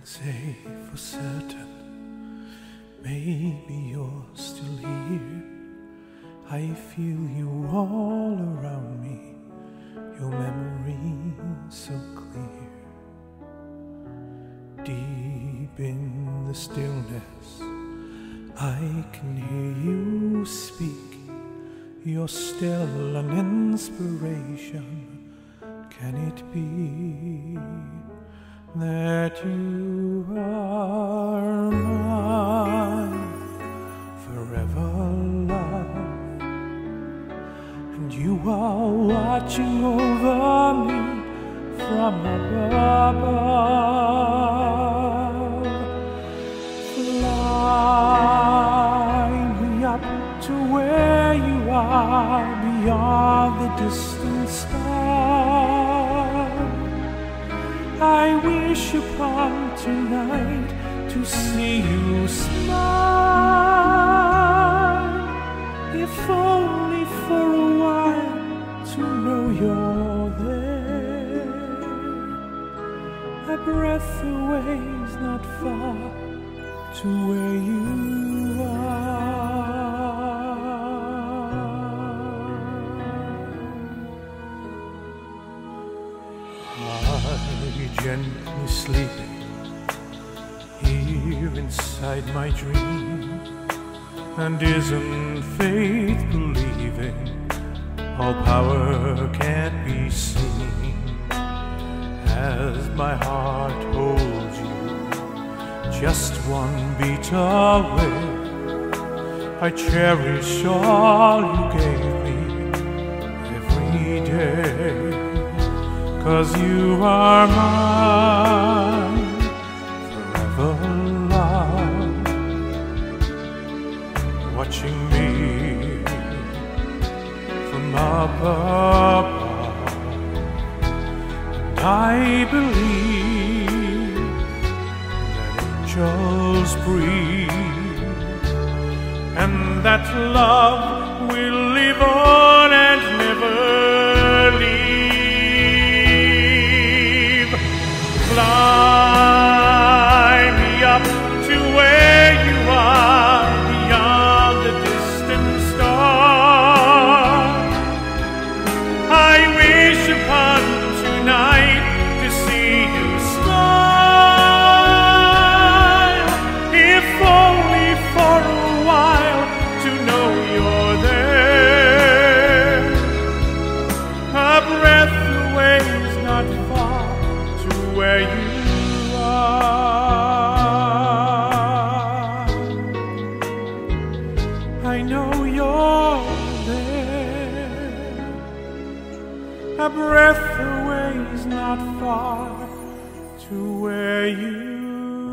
say for certain, maybe you're still here. I feel you all around me, your memory so clear. Deep in the stillness, I can hear you speak. You're still an inspiration. Can it be that you are mine forever, love? And you are watching over me from above. Fly me up to where you are, beyond the distant star. I wish upon tonight to see you smile, if only for a while to know you're there. A breath away is not far to where you are. Gently sleeping here inside my dream. And isn't faith believing all power can't be seen? As my heart holds you just one beat away, I cherish all you gave me every day. 'Cause you are mine forever, love, watching me from above. And I believe that angels breathe, and that love will live on and never leave. Fly me up to where you are, beyond the distant star. I wish upon tonight to see you smile, if only for a while to know you're there. A breath away is not far where you are. I know you're there. A breath away is not far to where you